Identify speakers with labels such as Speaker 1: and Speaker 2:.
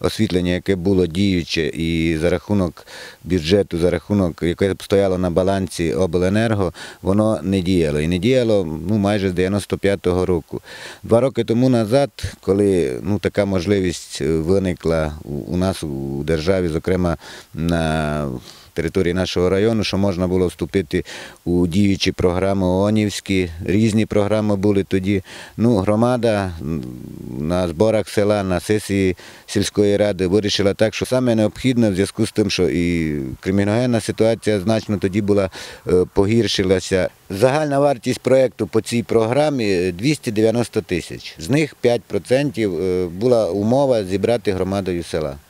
Speaker 1: освітлення, яке було діюче, і за рахунок бюджету, за рахунок, яке стояло на балансі обленерго, воно не діяло. І не діяло майже з 95-го року. 2 роки тому назад, коли така можливість виникла у нас у державі, зокрема на території нашого району, що можна було вступити у діючі програми ООНівські, різні програми були тоді. Громада на зборах села, на сесії сільської ради вирішила так, що саме необхідне в зв'язку з тим, що і криміногенна ситуація значно тоді була, погіршилася. Загальна вартість проєкту по цій програмі 290 тисяч. З них 5% була умова зібрати громадою села.